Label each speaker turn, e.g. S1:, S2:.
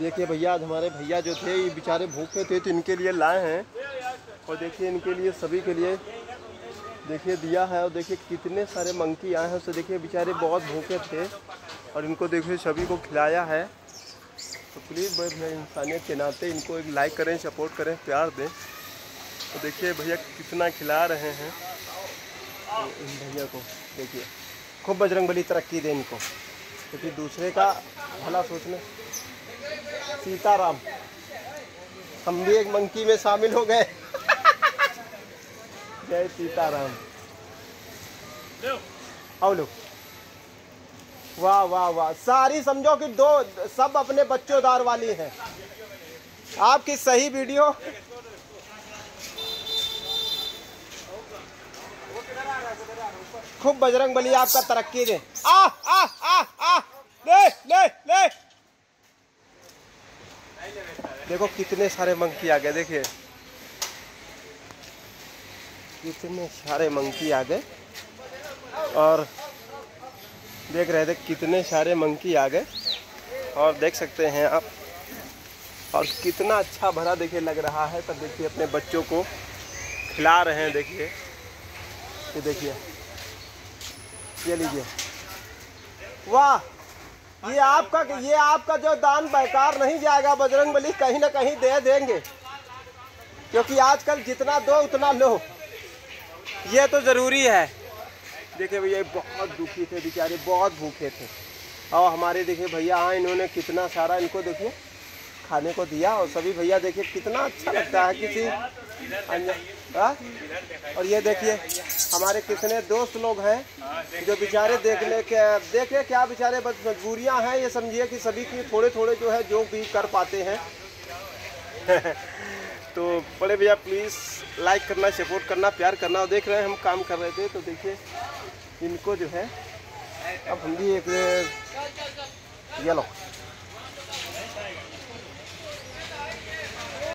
S1: देखिए भैया, आज हमारे भैया जो थे ये बेचारे भूखे थे तो इनके लिए लाए हैं। और देखिए इनके लिए, सभी के लिए देखिए दिया है। और देखिए कितने सारे मंकी आए हैं। उससे देखिए बेचारे बहुत भूखे थे और इनको देखिए सभी को खिलाया है। तो प्लीज़ भाई भैया, इंसानियत के नाते इनको एक लाइक करें, सपोर्ट करें, प्यार दें। तो देखिए भैया कितना खिला रहे हैं। तो इन भैया को देखिए, खूब बजरंगबली तरक्की दे इनको, क्योंकि दूसरे का भला सोचने। सीताराम, हम भी एक मंकी में शामिल हो गए। जय सीताराम। आओ लो। वाह वाह वाह, सारी समझो कि दो सब अपने बच्चोदार वाली हैं। आपकी सही वीडियो। खूब बजरंगबली आपका तरक्की दे। आ आ आ आ, ले ले ले। देखो कितने सारे मंकी आ गए। देखिए कितने सारे मंकी आ गए। और देख रहे थे कितने सारे मंकी आ गए। और देख सकते हैं आप, और कितना अच्छा भरा देखिए लग रहा है। तब देखिए अपने बच्चों को खिला रहे हैं। देखिए ये देखिए, ये लीजिए। वाह, ये आपका जो दान बेकार नहीं जाएगा। बजरंगबली कहीं ना कहीं दे देंगे, क्योंकि आजकल जितना दो उतना लो, ये तो ज़रूरी है। देखिए भैया बहुत दुखी थे बेचारे, बहुत भूखे थे। और हमारे देखिए भैया हाँ, इन्होंने कितना सारा इनको देखिए खाने को दिया। और सभी भैया देखिए कितना अच्छा लगता है किसी और ये देखिए हमारे कितने दोस्त लोग हैं जो बेचारे देखिए क्या बेचारे मजबूरियां हैं। ये समझिए कि सभी की थोड़े थोड़े जो है जो भी कर पाते हैं। तो बड़े भैया प्लीज़ लाइक करना, सपोर्ट करना, प्यार करना। और देख रहे हैं हम काम कर रहे थे तो देखिए इनको जो है अब हम भी एक ये लो।